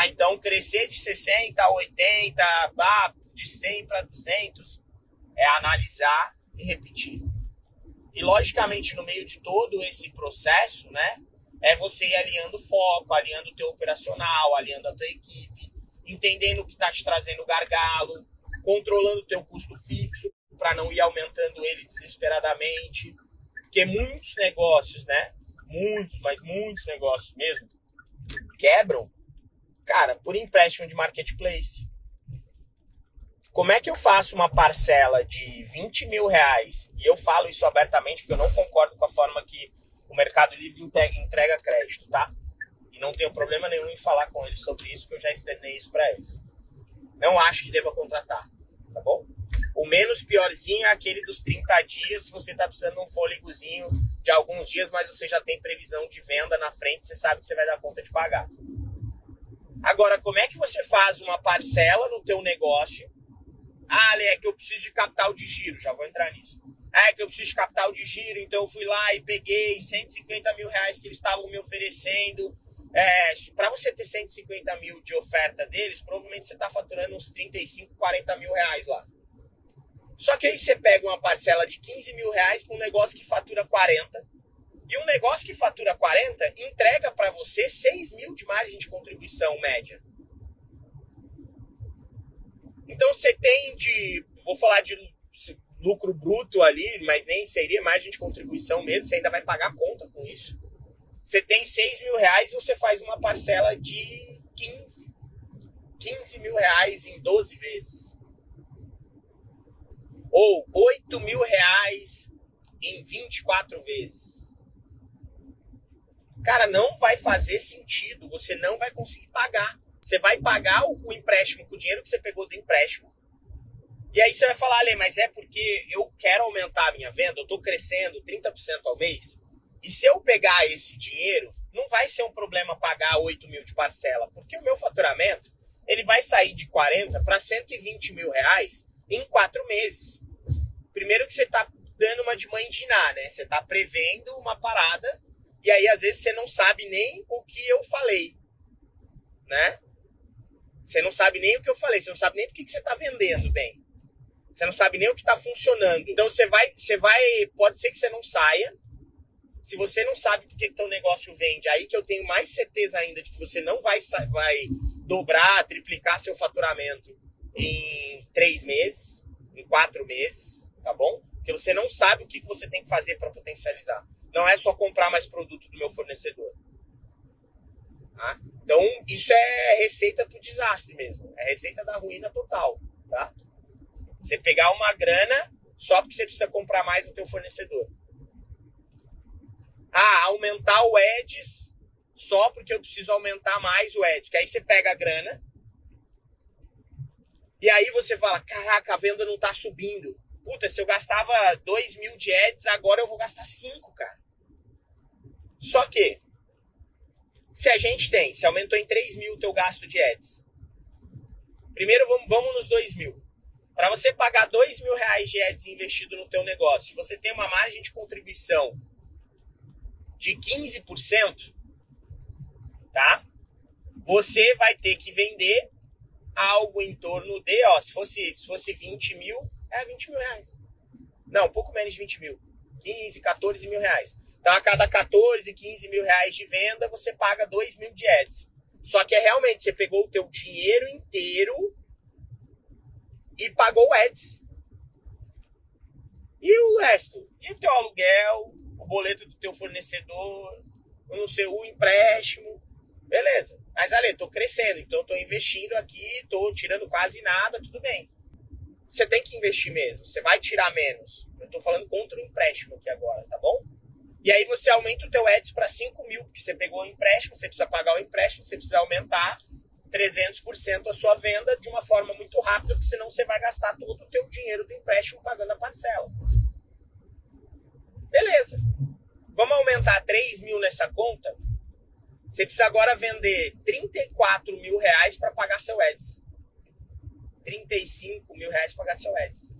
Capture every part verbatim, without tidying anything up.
Ah, então crescer de sessenta a oitenta, ah, de cem para duzentos, é analisar e repetir. E logicamente no meio de todo esse processo, né, é você ir alinhando o foco, alinhando o teu operacional, alinhando a tua equipe, entendendo o que está te trazendo gargalo, controlando o teu custo fixo para não ir aumentando ele desesperadamente. Porque muitos negócios, né, muitos, mas muitos negócios mesmo, quebram, cara, por empréstimo de marketplace. Como é que eu faço uma parcela de vinte mil reais? E eu falo isso abertamente porque eu não concordo com a forma que o Mercado Livre entrega crédito, tá? E não tenho problema nenhum em falar com eles sobre isso, porque eu já externei isso para eles. Não acho que deva contratar, tá bom? O menos piorzinho é aquele dos trinta dias, se você tá precisando de um fôlegozinho de alguns dias, mas você já tem previsão de venda na frente, você sabe que você vai dar conta de pagar. Agora, como é que você faz uma parcela no teu negócio? Ah, é que eu preciso de capital de giro, já vou entrar nisso. Ah, é que eu preciso de capital de giro, então eu fui lá e peguei cento e cinquenta mil reais que eles estavam me oferecendo. É, para você ter cento e cinquenta mil de oferta deles, provavelmente você está faturando uns trinta e cinco, quarenta mil reais lá. Só que aí você pega uma parcela de quinze mil reais para um negócio que fatura quarenta. E um negócio que fatura quarenta entrega para você seis mil de margem de contribuição média. Então você tem de, vou falar de lucro bruto ali, mas nem seria margem de contribuição mesmo, você ainda vai pagar conta com isso. Você tem seis mil reais e você faz uma parcela de quinze. quinze mil reais em doze vezes. Ou oito mil reais em vinte e quatro vezes. Cara, não vai fazer sentido, você não vai conseguir pagar. Você vai pagar o, o empréstimo com o dinheiro que você pegou do empréstimo. E aí você vai falar, Ale, mas é porque eu quero aumentar a minha venda, eu estou crescendo trinta por cento ao mês. E se eu pegar esse dinheiro, não vai ser um problema pagar oito mil de parcela, porque o meu faturamento ele vai sair de quarenta para cento e vinte mil reais em quatro meses. Primeiro que você está dando uma de mãe de Ná, né? Você está prevendo uma parada e aí às vezes você não sabe nem o que eu falei, né? Você não sabe nem o que eu falei, você não sabe nem do que você está vendendo bem. Você não sabe nem o que está funcionando. Então você vai, você vai, pode ser que você não saia. Se você não sabe por que o teu negócio vende, aí que eu tenho mais certeza ainda de que você não vai, vai dobrar, triplicar seu faturamento em três meses, em quatro meses, tá bom? Porque você não sabe o que você tem que fazer para potencializar. Não é só comprar mais produto do meu fornecedor. Tá? Então, isso é receita pro desastre mesmo. É receita da ruína total, tá? Você pegar uma grana só porque você precisa comprar mais no teu fornecedor. Ah, aumentar o Ads só porque eu preciso aumentar mais o Ads. Que aí você pega a grana e aí você fala, caraca, a venda não tá subindo. Puta, se eu gastava dois mil de Ads, agora eu vou gastar cinco, cara. Só que, se a gente tem, se aumentou em três mil o teu gasto de Ads. Primeiro vamos, vamos nos dois mil. Para você pagar dois mil reais de Ads investido no teu negócio, se você tem uma margem de contribuição de quinze por cento, tá? Você vai ter que vender algo em torno de, ó, se fosse, se fosse vinte mil, é vinte mil reais. Não, um pouco menos de vinte mil. quinze, quatorze mil reais. Então, a cada quatorze, quinze mil reais de venda, você paga dois mil de Ads. Só que é realmente, você pegou o teu dinheiro inteiro e pagou o Ads. E o resto? E o teu aluguel, o boleto do teu fornecedor, o não sei, o empréstimo. Beleza. Mas, Ale, tô crescendo, então eu tô investindo aqui, tô tirando quase nada, tudo bem. Você tem que investir mesmo, você vai tirar menos. Eu tô falando contra o empréstimo aqui agora, tá bom? E aí você aumenta o teu Ads para cinco mil, porque você pegou o empréstimo, você precisa pagar o empréstimo, você precisa aumentar trezentos por cento a sua venda de uma forma muito rápida, porque senão você vai gastar todo o teu dinheiro do empréstimo pagando a parcela. Beleza. Vamos aumentar três mil nessa conta? Você precisa agora vender trinta e quatro mil reais para pagar seu Ads. trinta e cinco mil reais para pagar seu Ads.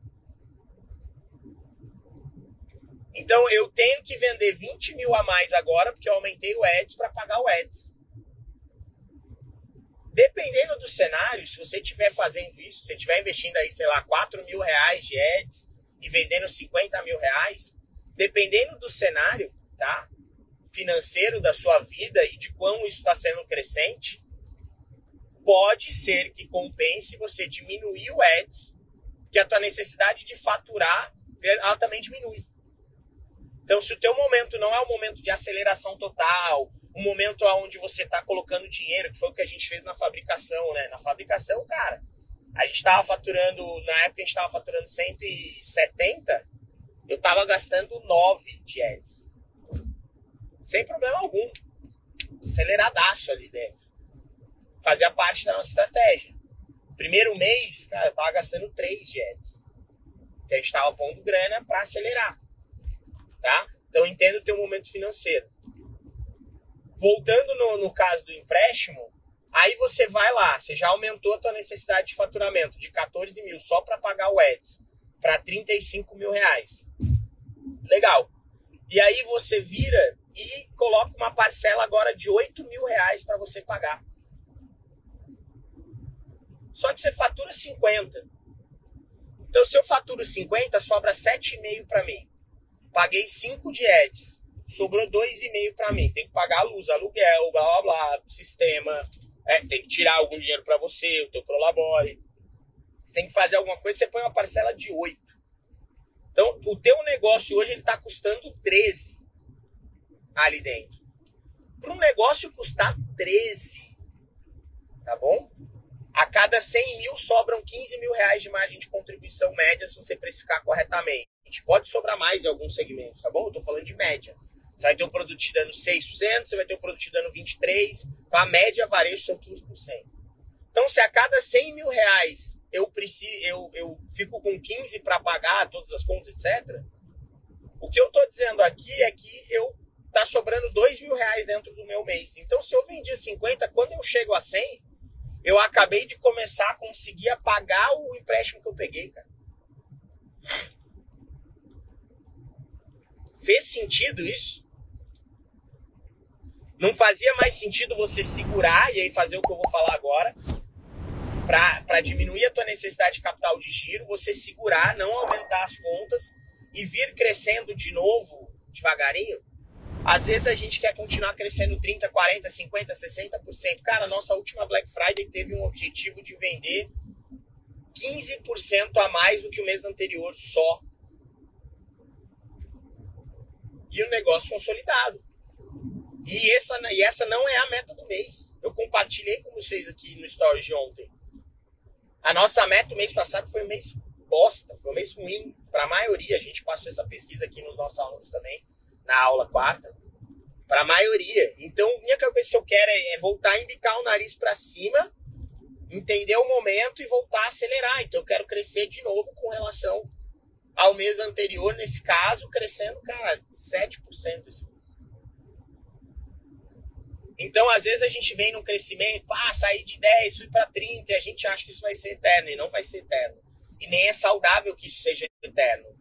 Então eu tenho que vender vinte mil a mais agora, porque eu aumentei o Ads para pagar o Ads. Dependendo do cenário, se você estiver fazendo isso, se você estiver investindo aí, sei lá, quatro mil reais de ads e vendendo cinquenta mil reais, dependendo do cenário, tá? Financeiro da sua vida e de quão isso está sendo crescente, pode ser que compense você diminuir o ads, que a tua necessidade de faturar, ela também diminui. Então, se o teu momento não é um momento de aceleração total, um momento onde você está colocando dinheiro, que foi o que a gente fez na fabricação, né? Na fabricação, cara, a gente estava faturando, na época a gente estava faturando cento e setenta, eu estava gastando nove de ads. Sem problema algum. Aceleradaço ali dentro. Fazia parte da nossa estratégia. Primeiro mês, cara, eu tava gastando três de ads. Porque a gente tava pondo grana para acelerar. Tá? Então entenda o teu momento financeiro. Voltando no, no caso do empréstimo, aí você vai lá, você já aumentou a tua necessidade de faturamento de quatorze mil só para pagar o ads, para trinta e cinco mil reais. Legal. E aí você vira e coloca uma parcela agora de oito mil reais para você pagar. Só que você fatura cinquenta. Então, se eu faturo cinquenta, sobra sete vírgula cinco para mim. Paguei cinco de ads. Sobrou dois vírgula cinco para mim. Tem que pagar a luz, aluguel, blá, blá, blá, sistema. É, tem que tirar algum dinheiro para você, o teu Prolabore. Você tem que fazer alguma coisa, você põe uma parcela de oito. Então, o teu negócio hoje está custando treze ali dentro. Para um negócio custar treze, tá bom? A cada cem mil sobram quinze mil reais de margem de contribuição média se você precificar corretamente. Pode sobrar mais em alguns segmentos, tá bom? Eu tô falando de média. Você vai ter um produto te dando seis por cento, você vai ter um produto te dando vinte e três por cento, então a média varejo são quinze por cento. Então, se a cada cem mil reais eu, preciso, eu, eu fico com quinze para pagar todas as contas, etcétera, o que eu tô dizendo aqui é que eu tá sobrando dois mil reais dentro do meu mês. Então, se eu vendi cinquenta, quando eu chego a cem, eu acabei de começar a conseguir pagar o empréstimo que eu peguei, cara. Fez sentido isso? Não fazia mais sentido você segurar e aí fazer o que eu vou falar agora para diminuir a tua necessidade de capital de giro, você segurar, não aumentar as contas e vir crescendo de novo devagarinho? Às vezes a gente quer continuar crescendo trinta, quarenta, cinquenta, sessenta por cento. Cara, nossa última Black Friday teve um objetivo de vender quinze por cento a mais do que o mês anterior só. E o negócio consolidado. E essa, e essa não é a meta do mês. Eu compartilhei com vocês aqui no Stories de ontem. A nossa meta do mês passado foi um mês bosta, foi um mês ruim para a maioria. A gente passou essa pesquisa aqui nos nossos alunos também, na aula quarta, para a maioria. Então, a única coisa que eu quero é, é voltar a embicar o nariz para cima, entender o momento e voltar a acelerar. Então, eu quero crescer de novo com relação ao mês anterior, nesse caso, crescendo, cara, sete por cento esse mês. Então, às vezes, a gente vem num crescimento, ah, sair de dez, fui para trinta, e a gente acha que isso vai ser eterno, e não vai ser eterno. E nem é saudável que isso seja eterno.